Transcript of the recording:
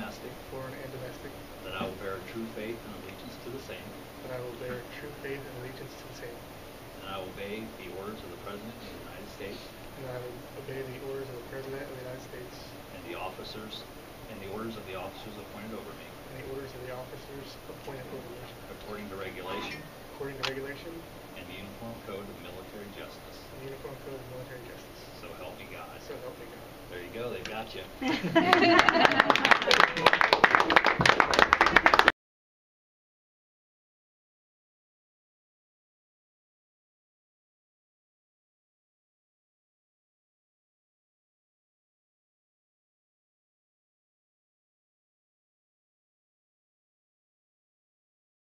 domestic, that I will bear true faith and allegiance to the same, and I will obey the orders of the President of the United States, and the officers and the orders of the officers appointed over me, according to regulation and the Uniform Code of Military Justice. So help me God. There you go. They got you.